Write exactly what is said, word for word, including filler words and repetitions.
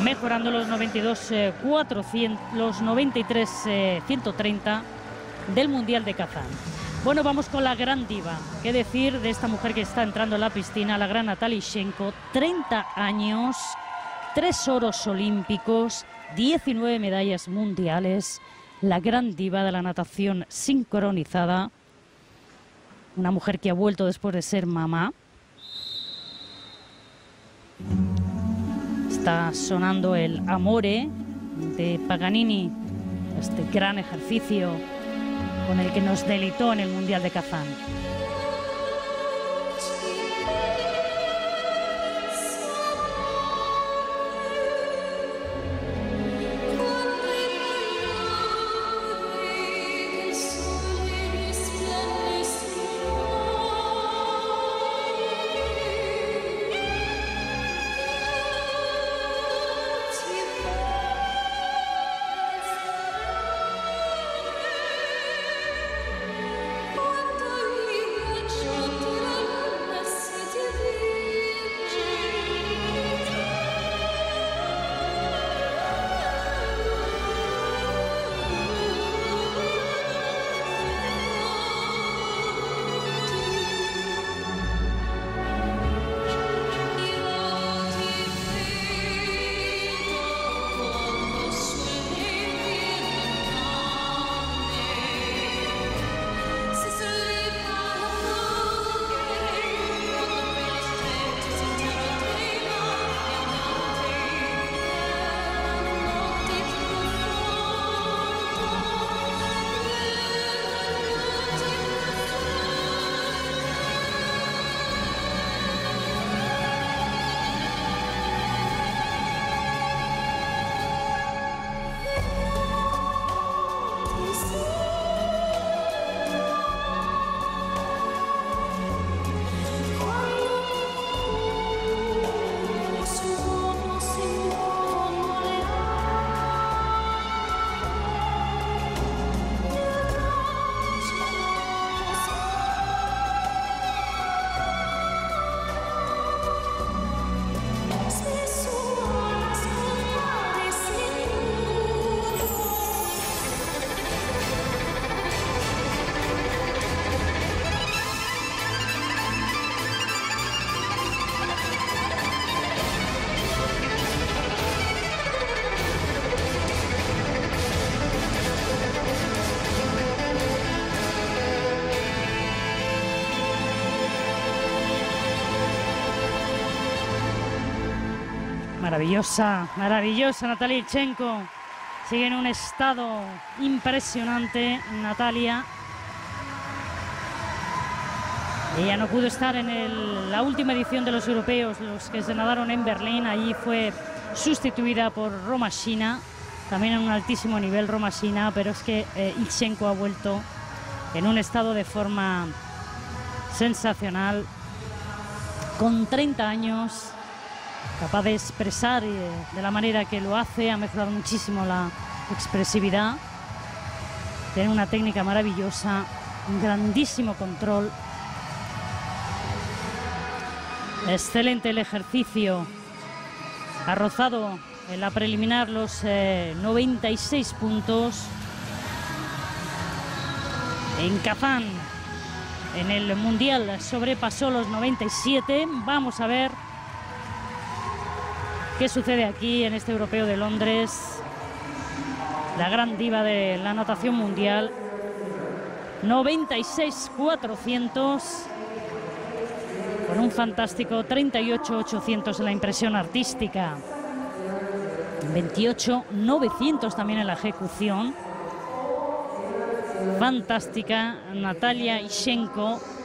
mejorando los noventa y dos cuatrocientos, los noventa y tres ciento treinta del Mundial de Kazán. Bueno, vamos con la gran diva. ¿Qué decir de esta mujer que está entrando en la piscina? La gran Natalia Ishchenko, treinta años, tres oros olímpicos, diecinueve medallas mundiales, la gran diva de la natación sincronizada, una mujer que ha vuelto después de ser mamá. Está sonando el Amore de Paganini, este gran ejercicio con el que nos deleitó en el Mundial de Kazán. Maravillosa, maravillosa Natalia Ishchenko. Sigue en un estado impresionante Natalia. Ella no pudo estar en el, la última edición de los europeos, los que se nadaron en Berlín. Allí fue sustituida por Romashina, también en un altísimo nivel Romashina, pero es que eh, Ishchenko ha vuelto en un estado de forma sensacional, con treinta años, capaz de expresar eh, de la manera que lo hace. Ha mejorado muchísimo la expresividad, tiene una técnica maravillosa, un grandísimo control. Excelente el ejercicio, ha rozado en la preliminar los eh, noventa y seis puntos. En Kazán, en el Mundial, sobrepasó los noventa y siete. Vamos a ver qué sucede aquí en este Europeo de Londres. La gran diva de la natación mundial, noventa y seis cuatrocientos, con un fantástico treinta y ocho ochocientos en la impresión artística, veintiocho novecientos también en la ejecución. Fantástica Natalia Ishchenko.